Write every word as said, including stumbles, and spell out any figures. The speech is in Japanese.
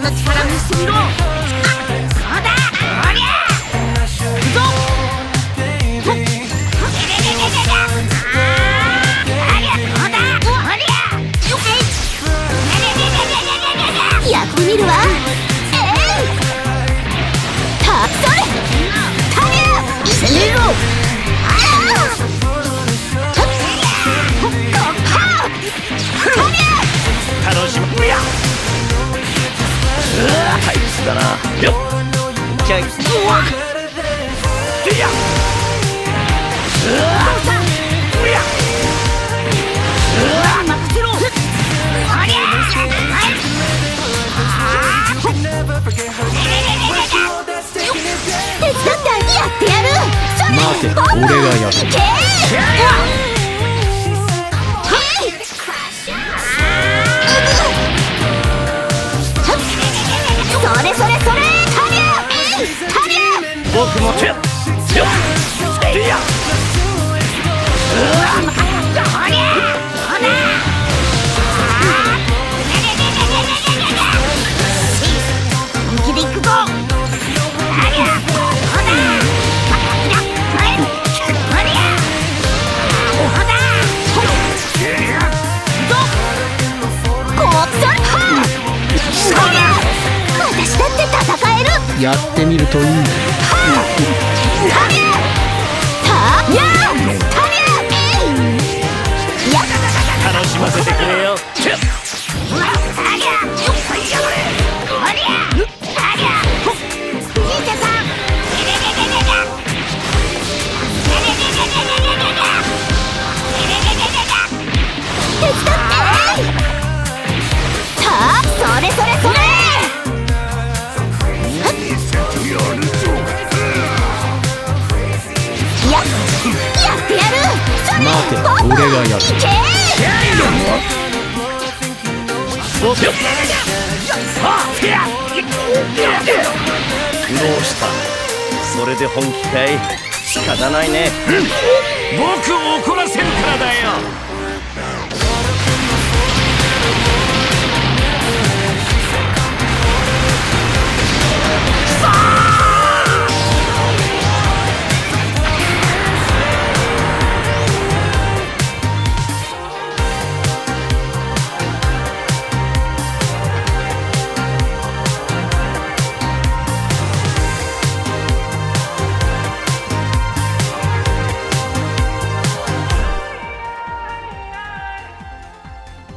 の力見せてみろ。そうだ、おりゃ行くぞ。やってみるわ。えい、たそれたりゃせめろ。 楽しむや。あいつだな。よっキャイうわでやうわうやうわ任せろ。おりゃ手伝ってやってやる。 待て、俺がやる。 それそれそれ、タリャタリャ。 僕も手よっでやうわおりゃほな本気でいくぞ。タリャほな私だって戦える。 やってみるといい。 タリャタリャタリャえいや楽しませてくれよ。 タリャタリャタリャじいちゃんさん手伝ってさあ、それそれそれ。やってやる。 待て、俺がやる。 いけどうした。それで本気かい。仕方ないね。僕を怒らせるからだよ。